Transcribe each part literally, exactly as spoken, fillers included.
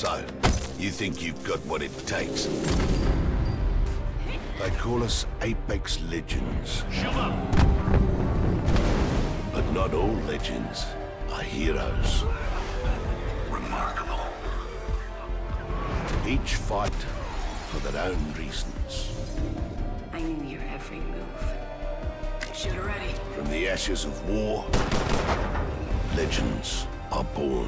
So, you think you've got what it takes? They call us Apex Legends. Shoot up! But not all legends are heroes. Remarkable. Each fight for their own reasons. I knew your every move. Shoot her ready. From the ashes of war, legends are born.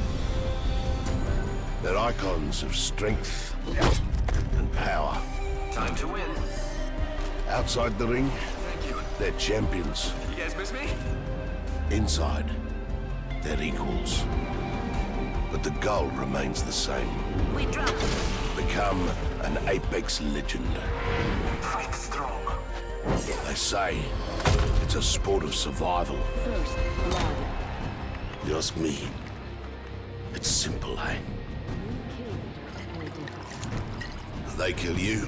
They're icons of strength and power. Time to win. Outside the ring, Thank you. they're champions. You guys miss me? Inside, they're equals. But the goal remains the same. We drop. Become an Apex Legend. Fight strong. They say it's a sport of survival. First blood. You ask me, it's simple, eh? They kill you,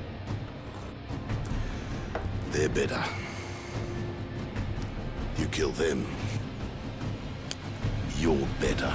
they're better. You kill them, you're better.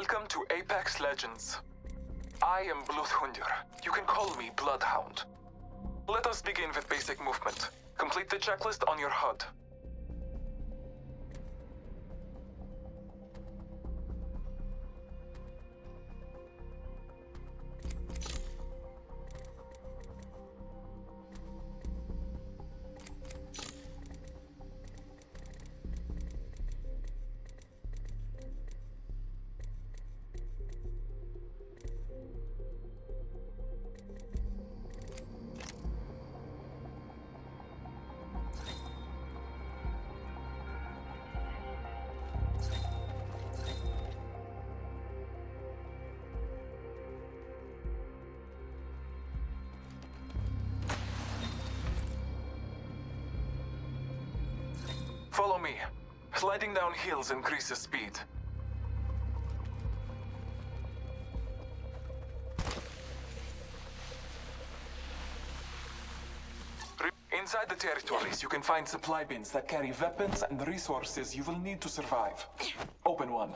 Welcome to Apex Legends. I am Bloodhunder. You can call me Bloodhound. Let us begin with basic movement. Complete the checklist on your H U D. Follow me. Sliding down hills increases speed. Inside the territories, you can find supply bins that carry weapons and resources you will need to survive. Open one.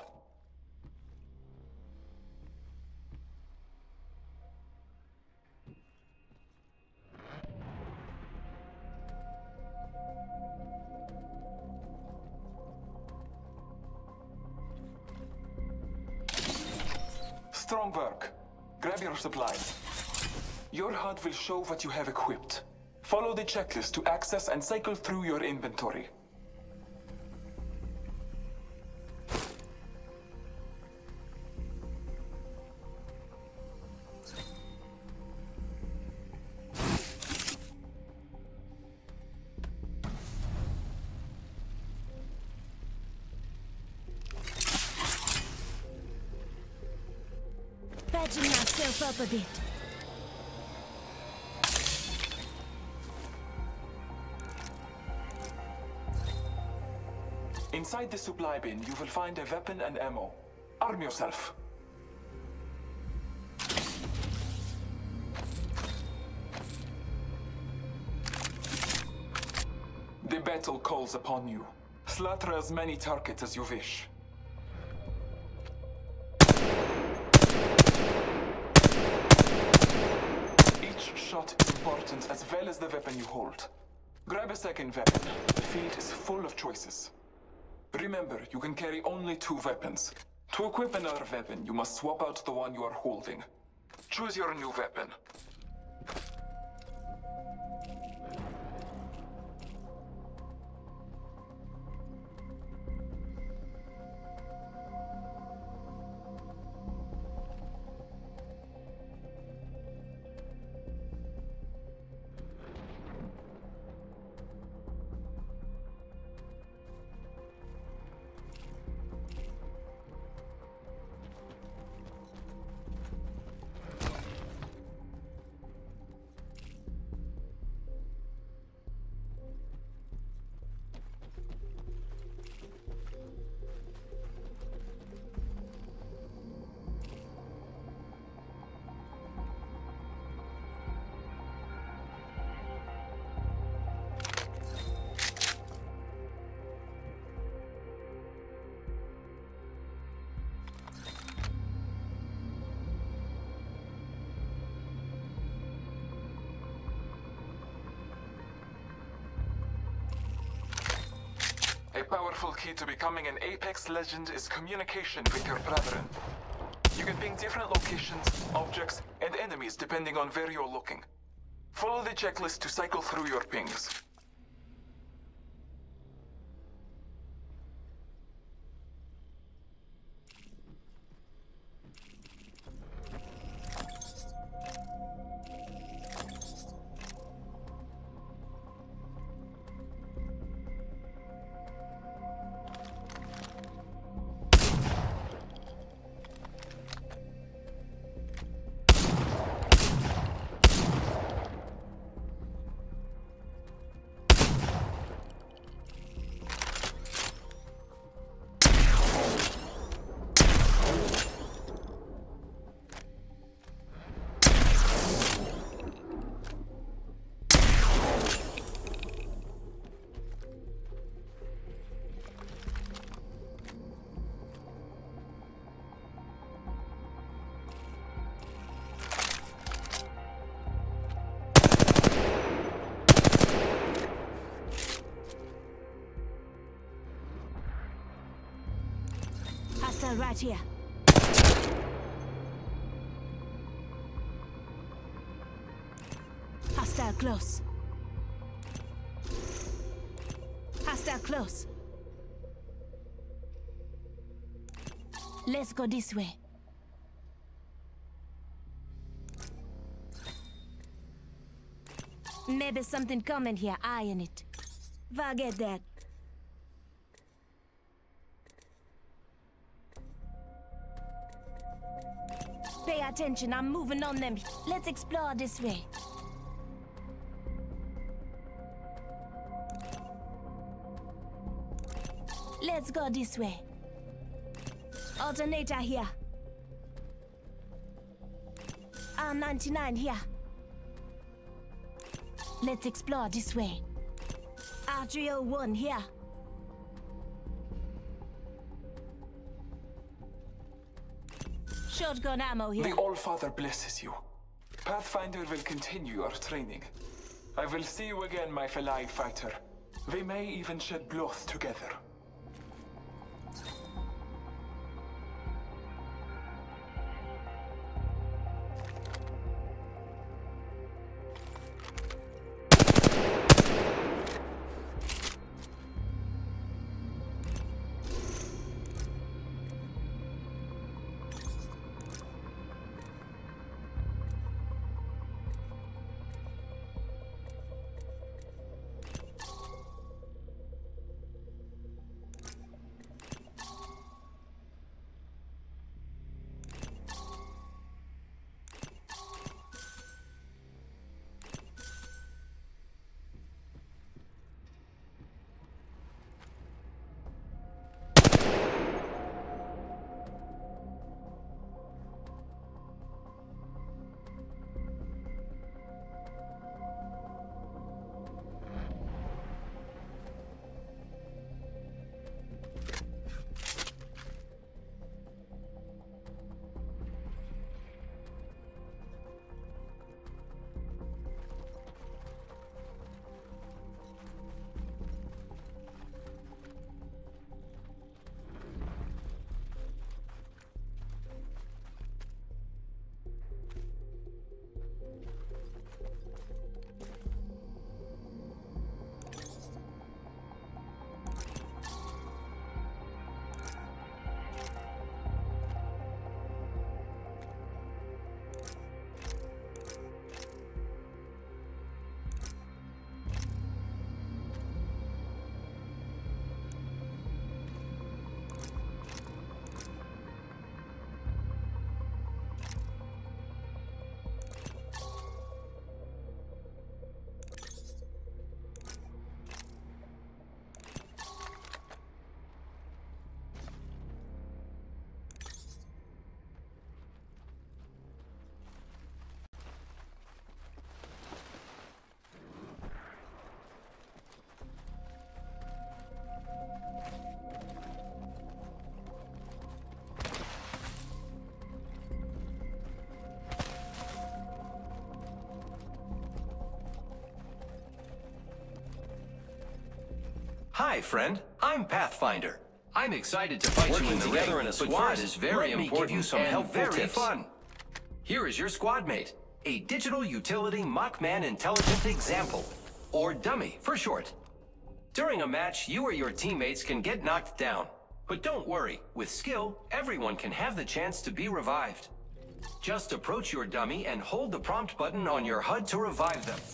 Strong work. Grab your supplies. Your H U D will show what you have equipped. Follow the checklist to access and cycle through your inventory. Patching myself up a bit. Inside the supply bin, you will find a weapon and ammo. Arm yourself. The battle calls upon you. Slaughter as many targets as you wish. Each shot is important as well as the weapon you hold. Grab a second weapon. The field is full of choices. Remember, you can carry only two weapons. To equip another weapon, you must swap out the one you are holding. Choose your new weapon. A powerful key to becoming an Apex Legend is communication with your brethren. You can ping different locations, objects, and enemies depending on where you're looking. Follow the checklist to cycle through your pings. Hostile right here. Hostile close. Hostile close. Let's go this way. Maybe something coming here, eyeing it. Forget that. Pay attention, I'm moving on them. Let's explore this way. Let's go this way. Alternator here. R ninety-nine here. Let's explore this way. R three oh one here. Shotgun ammo here. The All-Father blesses you. Pathfinder will continue your training. I will see you again, my fellow fighter. We may even shed blood together. Hi, friend. I'm Pathfinder. I'm excited to fight Working you in the together ring, in a but squad first, is very let me important give you some and helpful very tips. fun. Here is your squad mate, a digital utility Mockman Intelligent Example, or dummy for short. During a match, you or your teammates can get knocked down. But don't worry, with skill, everyone can have the chance to be revived. Just approach your dummy and hold the prompt button on your H U D to revive them.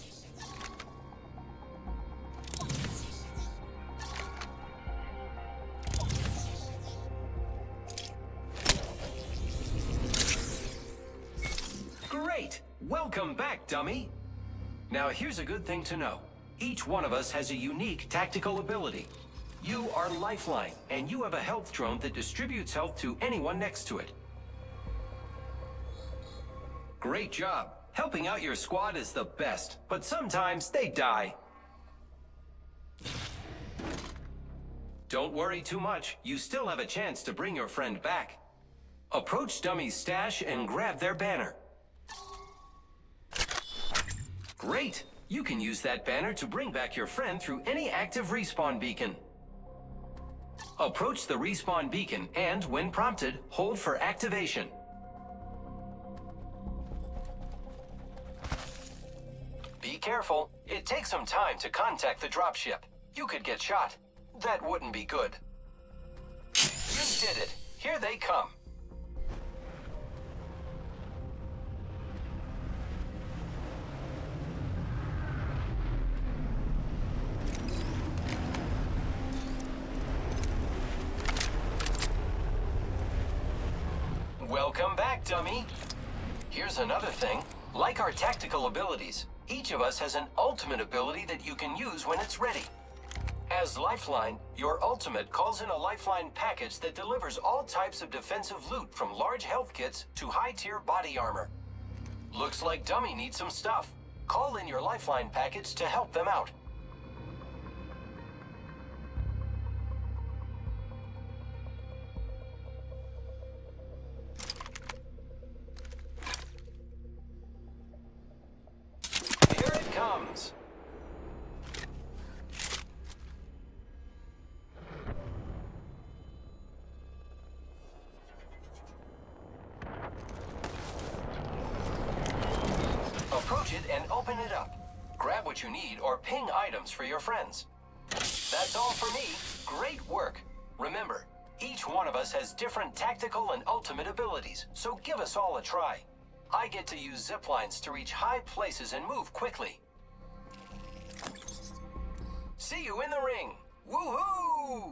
Great! Welcome back, dummy! Now here's a good thing to know. Each one of us has a unique tactical ability. You are Lifeline, and you have a health drone that distributes health to anyone next to it. Great job! Helping out your squad is the best, but sometimes they die. Don't worry too much, you still have a chance to bring your friend back. Approach Dummy's stash and grab their banner. Great! You can use that banner to bring back your friend through any active respawn beacon. Approach the respawn beacon and, when prompted, hold for activation. Be careful. It takes some time to contact the dropship. You could get shot. That wouldn't be good. You did it. Here they come. Welcome back, dummy. Here's another thing. Like our tactical abilities, each of us has an ultimate ability that you can use when it's ready. As Lifeline, your ultimate calls in a Lifeline package that delivers all types of defensive loot from large health kits to high-tier body armor. Looks like Dummy needs some stuff. Call in your Lifeline package to help them out. Here it comes. Approach it and open it up. Grab what you need or ping items for your friends. That's all for me. Great work. Remember, each one of us has different tactical and ultimate abilities, so give us all a try. I get to use zip lines to reach high places and move quickly. See you in the ring. Woohoo!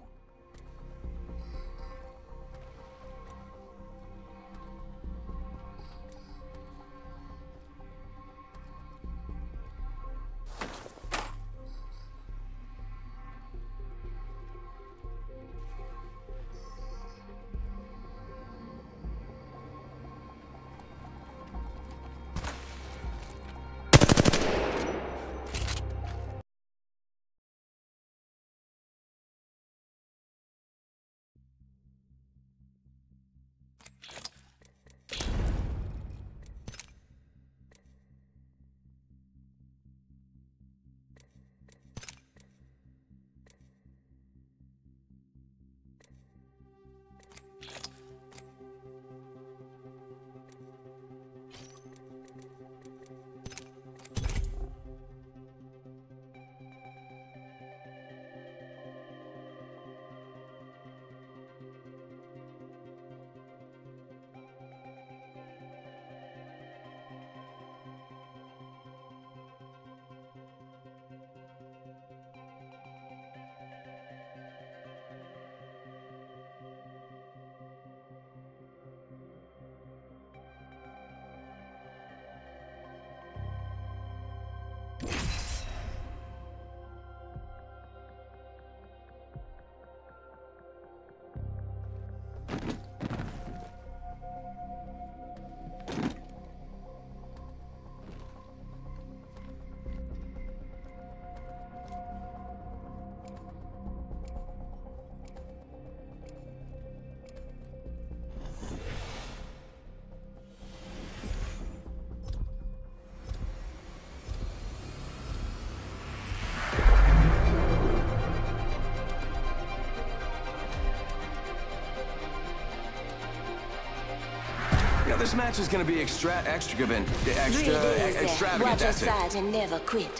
This match is gonna be extra, extravagant, extra, Really is, extravagant. Watch your That's it. side and never quit.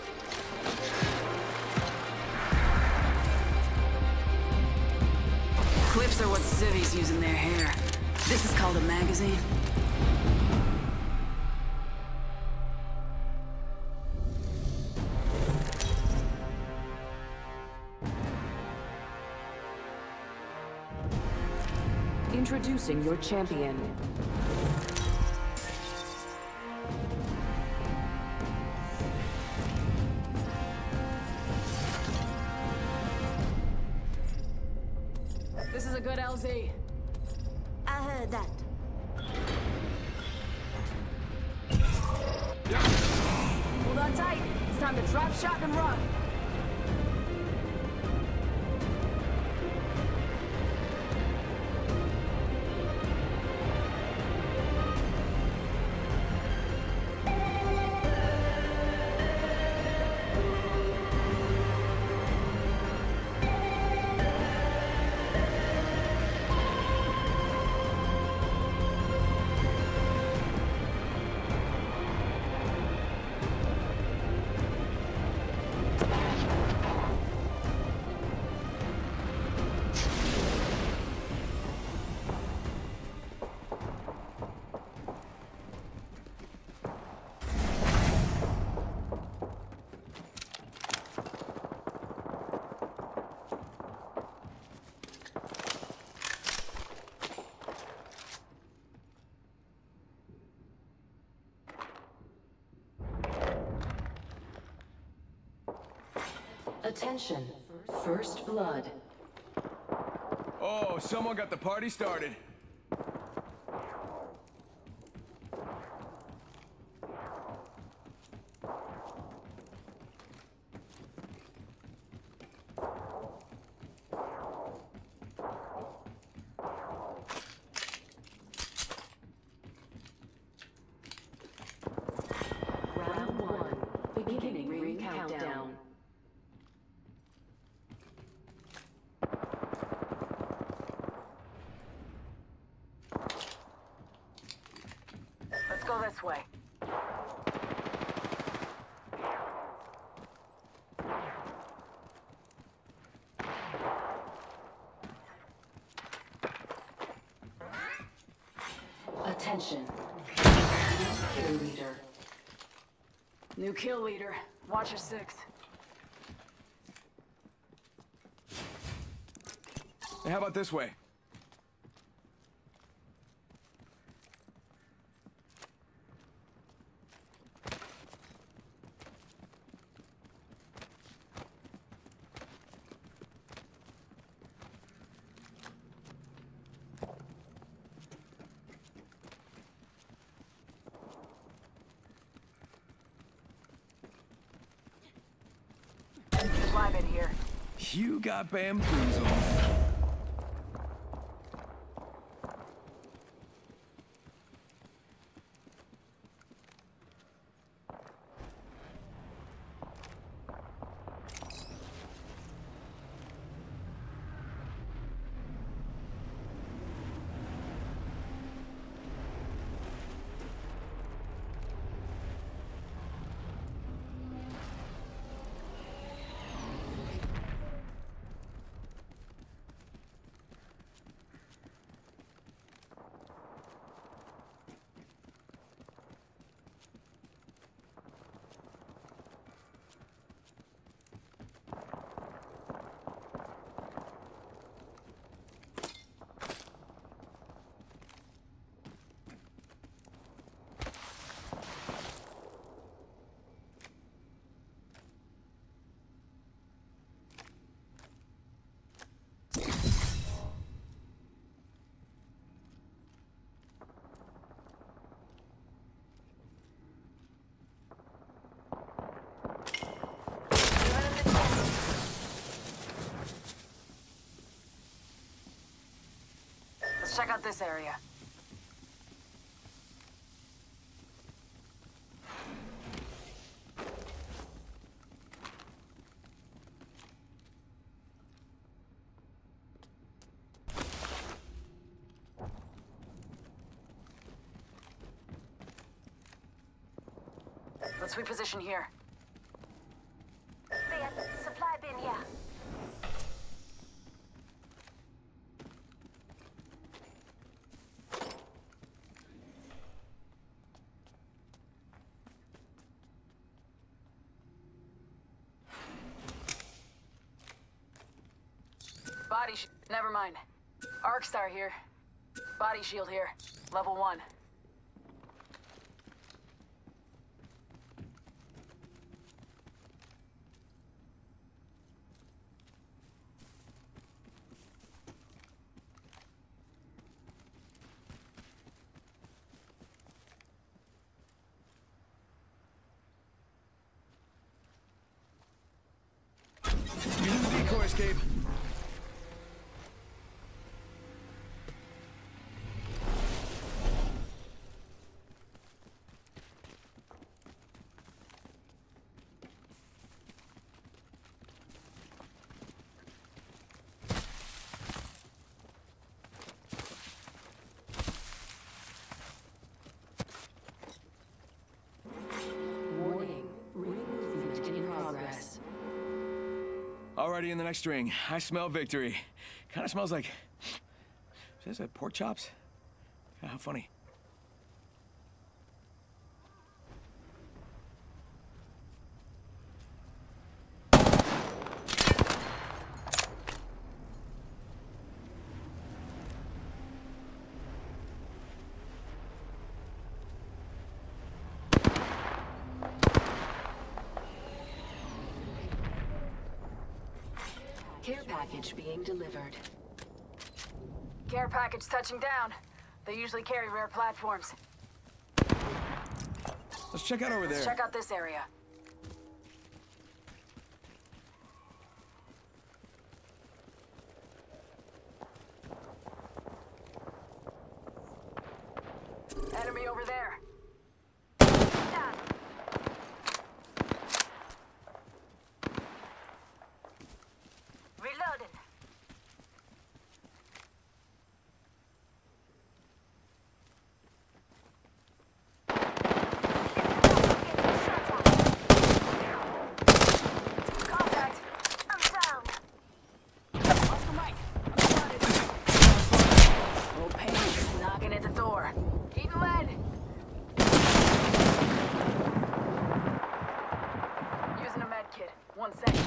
Clips are what civvies use in their hair. This is called a magazine. Introducing your champion. This is a good L Z. I heard that. Hold on tight. It's time to drop shot and run. Attention. First blood. Oh, someone got the party started. Round one. Beginning ring countdown. Let's go this way. Attention. Kill leader. New kill leader. Watch your six. Hey, how about this way? Live in here. You got bamboozled. Let's check out this area. Let's reposition here. Supply bin, yeah. Body sh- never mind. Arc Star here. Body shield here. Level one. Use the decoy escape. Warning. Ring movement in progress. Already in the next ring. I smell victory. Kind of smells like... Is that pork chops? How funny. package being delivered. Care package touching down. They usually carry rare platforms. Let's check out over there. Let's check out this area. Enemy over there. Yeah. Reloading. Contact. I'm down. Oscar Mike. I'm spotted. Oh, pain. Knocking at the door. Eating lead. Using a med kit. One second.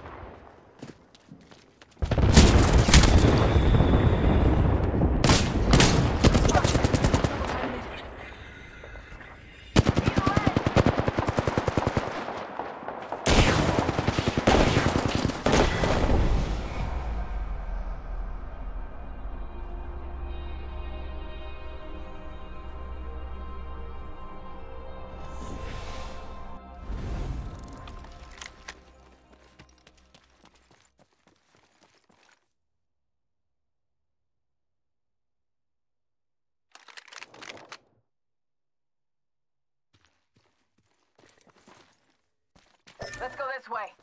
Let's go this way.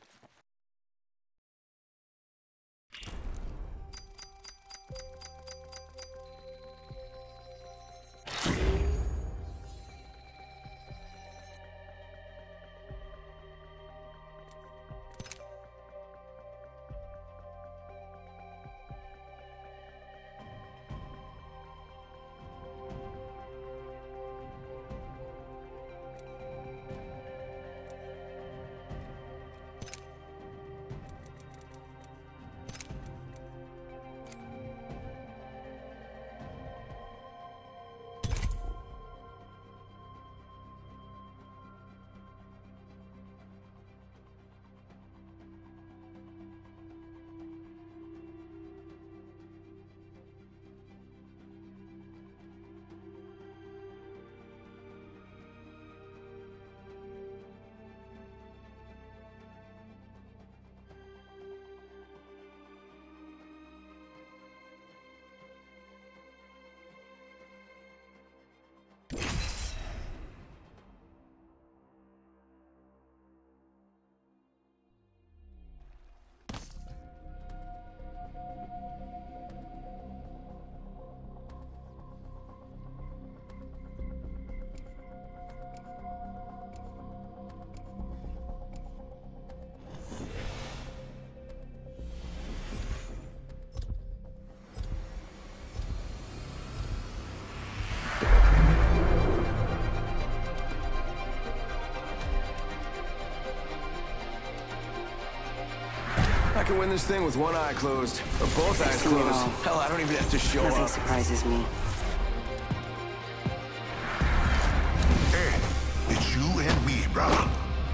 I can win this thing with one eye closed, or both eyes closed. Hell, I don't even have to show Nothing up. surprises me. Hey, it's you and me, brother.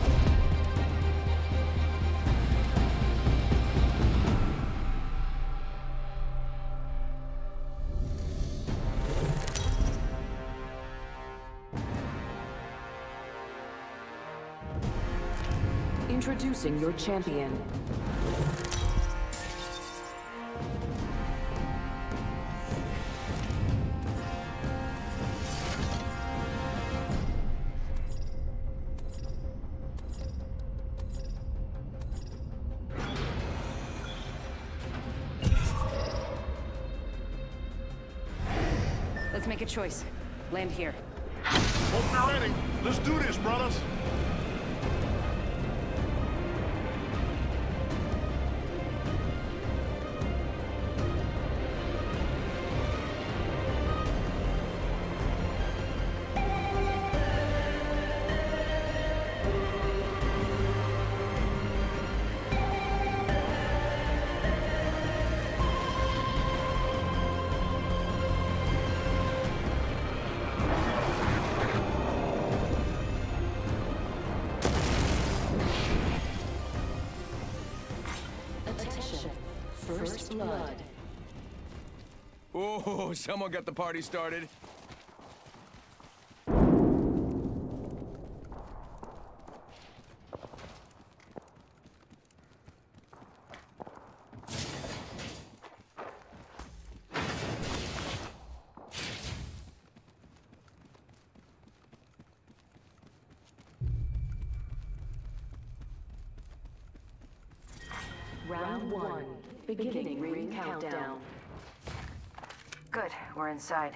Introducing your champion. Let's make a choice. Land here. Hope you're ready. Let's do this, brothers. blood. Oh, someone got the party started. Round one. Beginning ring countdown. Good, we're inside.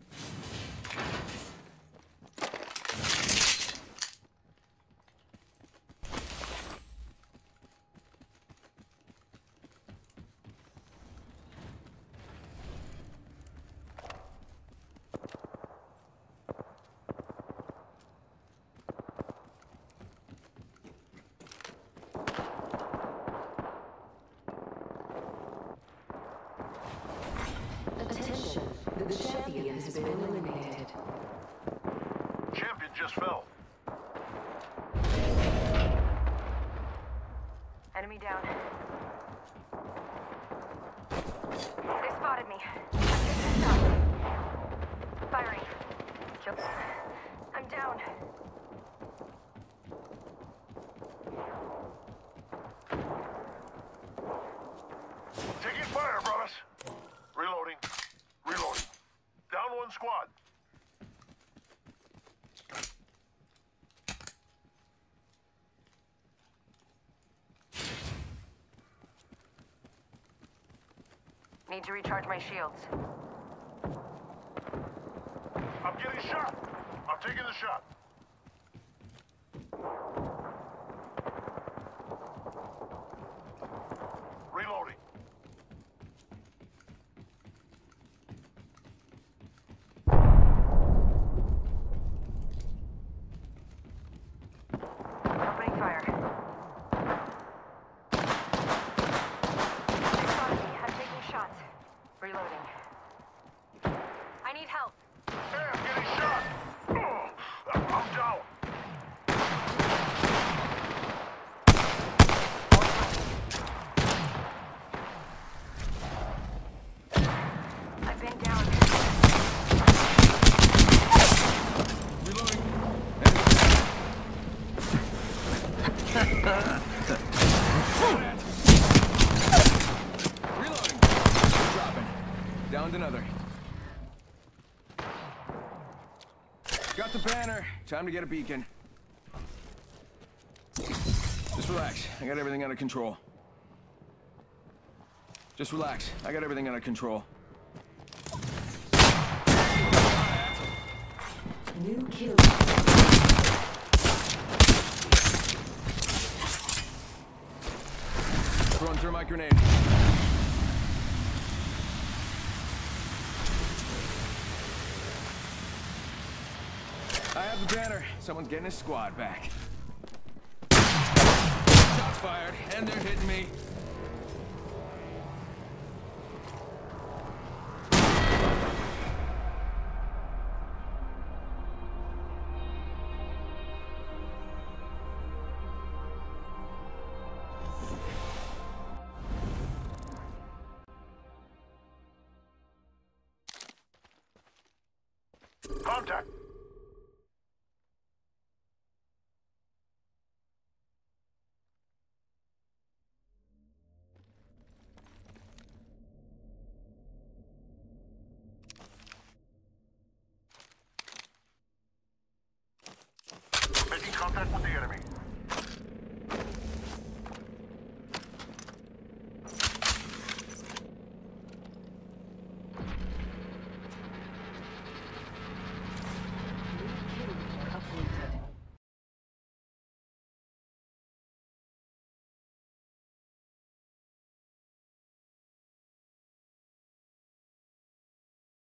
Attention, the champion has been eliminated. Champion just fell. Enemy down. They spotted me. Stop. Firing. Kill. I'm down. Taking fire, brothers. Reloading. Reloading. Down one squad. Need to recharge my shields. I'm getting shot. I'm taking the shot. Reloading. Opening fire. They spotted me. I'm taking shots. Reloading. I need help. Hey, I'm getting shot. Oh, I'm down. I've been down. Reloading. Reloading. Dropping. Downed another. Got the banner. Time to get a beacon. Just relax. I got everything under control. Just relax. I got everything under control. New kill. Throwing through my grenade. I have the banner. Someone's getting his squad back. Shots fired, and they're hitting me. Contact. Making contact with the enemy.